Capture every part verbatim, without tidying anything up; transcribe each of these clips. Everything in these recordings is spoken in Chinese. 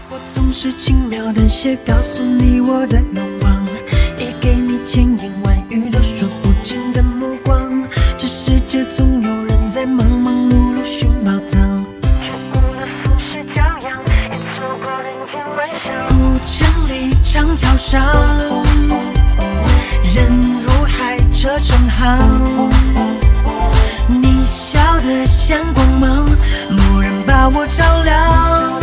我总是轻描淡写告诉你我的愿望，也给你千言万语都说不尽的目光。这世界总有人在忙忙碌碌寻宝藏，却误了浮世骄阳，也错过人间万象。古城里长桥上，人如海，车成行。你笑得像光芒，蓦然把我照亮。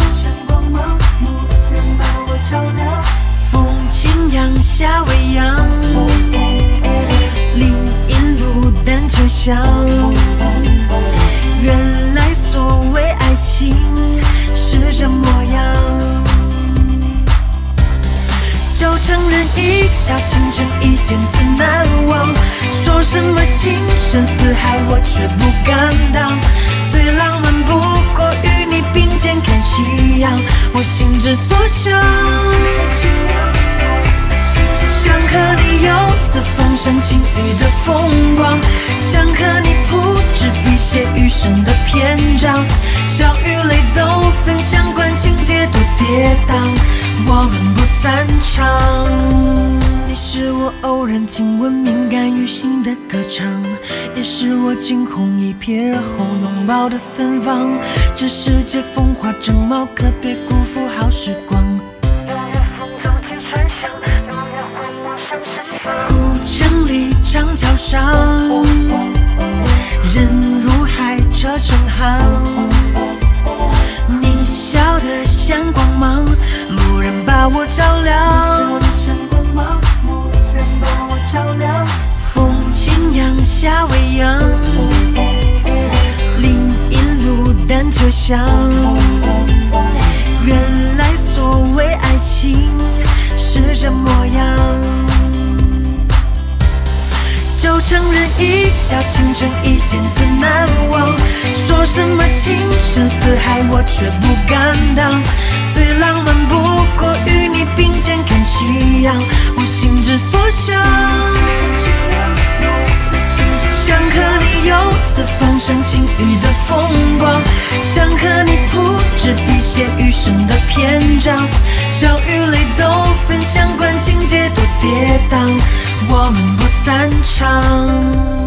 风轻扬，夏未央，林荫路单车响。原来所谓爱情是这模样。就承认一笑倾城，一见自难忘。说什么情深似海，我却不敢当。最浪漫不过与你并肩看夕阳，我心之所向。想和你游四方山晴雨的风光，想和你铺纸笔写余生的篇章。笑与泪都分享，管情节多跌宕，我们不散场。你是我偶然听闻敏感于心的歌唱，也是我惊鸿一瞥而后拥抱的芬芳。这世界风华正茂，可别辜负好时光。古城里长桥上，人如海，车成行。你笑得像光芒，蓦然把我照亮。风轻扬，夏未央，林荫路单车响。原来所谓爱情是这模样。就承认一笑倾城，一见自难忘。说什么情深似海，我却不敢当。最浪漫不过与你并肩看夕阳，我心之所向。想和你游四方山晴雨的风光，想和你铺纸笔写余生的篇章。笑与泪都分享，管情节多跌宕，我们不散场。